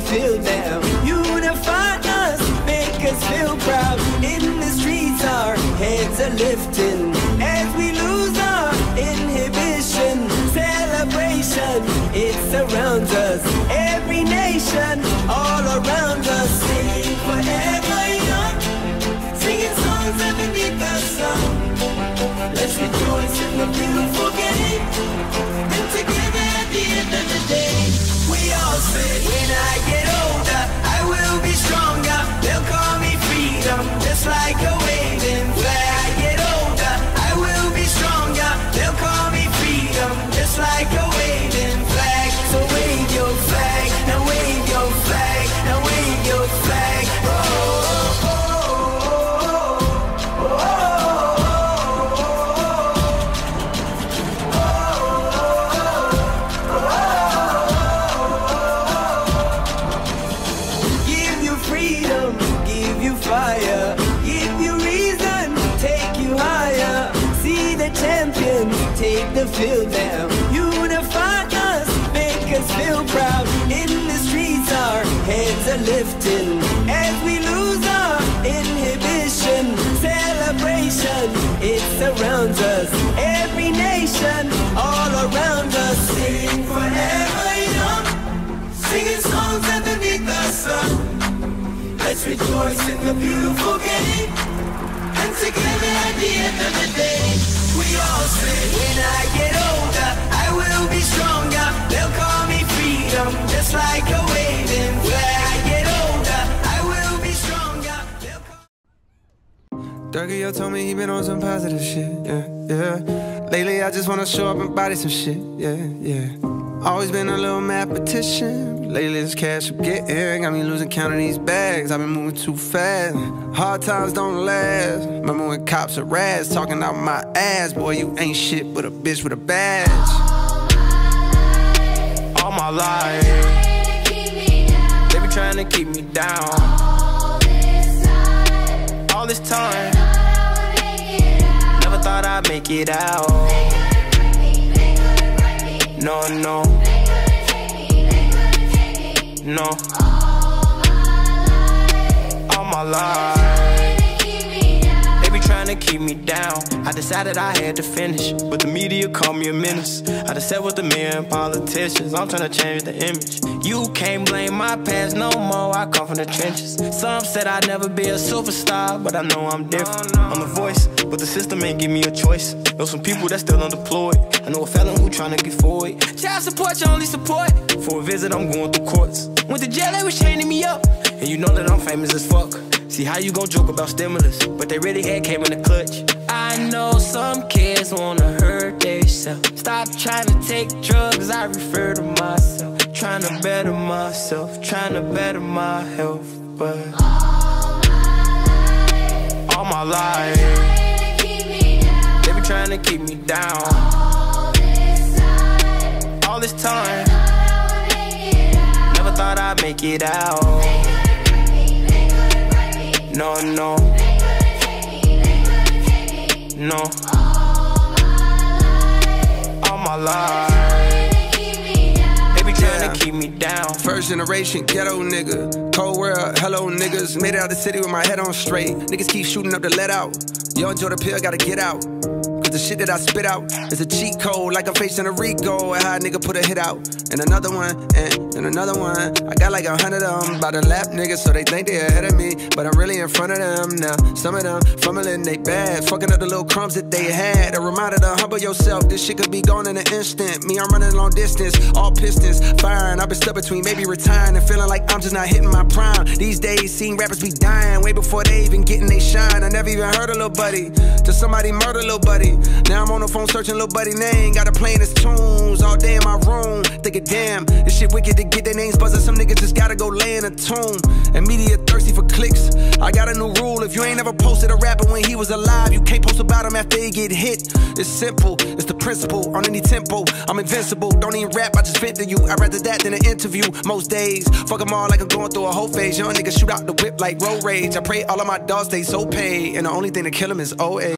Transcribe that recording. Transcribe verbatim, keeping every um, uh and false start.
field now. Unify us, make us feel proud. In the streets our heads are lifting as we lose our inhibition. Celebration, it surrounds us. Every nation, all around us. Sing forever young, singing songs underneath the sun. Let's rejoice in the beautiful game, and together at the end of the day, we all say, when I get older, I will be stronger. They'll call me freedom, just like a waving flag. I get older, I will be stronger. They'll call me freedom, just like a waving flag. So wave your flag, now wave your flag, now wave your flag. Oh, oh, oh, oh, oh. Fire, give you reason, take you higher. See the champions take the field now. Unify us, make us feel proud. In the streets our heads are lifting as we lose our inhibition. Celebration, it surrounds us. Every nation, all around us. Sing forever young, singing songs underneath the sun. Let's rejoice in the beautiful game, and together at the end of the day, we all say, when I get older, I will be stronger. They'll call me freedom, just like a waving flag. I get older, I will be stronger. Durga, yo told me he been on some positive shit, yeah, yeah. Lately I just wanna show up and body some shit, yeah, yeah. Always been a little mathematician. Lately this cash I'm getting got me losing count of these bags. I've been moving too fast. Hard times don't last. Remember when cops are rats talking out my ass? Boy, you ain't shit but a bitch with a badge. All my life, they be trying to keep me down. All this time, never thought I'd make it out. No, no, no. All my life, they be trying to keep me down. I decided I had to finish, but the media called me a menace. I done sat with the men politicians, I'm trying to change the image. You can't blame my past no more, I come from the trenches. Some said I'd never be a superstar, but I know I'm different. I'm the voice, but the system ain't give me a choice. Know some people that still unemployed. I know a felon who tryna get forward. Child support, your only support. For a visit, I'm going through courts. Went to jail, they was chaining me up. And you know that I'm famous as fuck. See how you gon' joke about stimulus, but they really had came in the clutch. I know some kids wanna hurt themselves. Stop trying to take drugs, I refer to myself. Trying to better myself, trying to better my health. But all my life, they be trying to keep me down. All this time, never thought I'd make it out. No, no, no. All my life, they be trying to keep me down. First generation ghetto nigga, cold world, hello niggas. Made it out the city with my head on straight. Niggas keep shooting up to let out. Yo, enjoy the pill, gotta get out. Cause the shit that I spit out is a cheat code, like I'm facing a Rico. And how a nigga put a hit out, and another one, and, and another one. I got like a hundred of them by the lap niggas, so they think they ahead of me, but I'm really in front of them now. Some of them fumbling they bags, fucking up the little crumbs that they had. A reminder to humble yourself, this shit could be gone in an instant. Me, I'm running long distance, all pistons firing. I've been stuck between maybe retiring and feeling like I'm just not hitting my prime. These days, seeing rappers be dying way before they even getting they shine. I never even heard a little buddy till somebody murder little buddy. Now I'm on the phone searching little buddy name, got her playing his tunes all day in my room. Thinking, damn, this shit wicked to get their names buzzing. Some niggas just gotta go lay in a tomb. And media thirsty for clicks. I got a new rule: if you ain't ever posted a rapper when he was alive, you can't post about him after he get hit. It's simple, it's the principle. On any tempo, I'm invincible. Don't even rap, I just vent to you. I'd rather that than an interview most days. Fuck them all like I'm going through a whole phase. Young niggas shoot out the whip like road rage. I pray all of my dogs stay so paid, and the only thing to kill them is old age.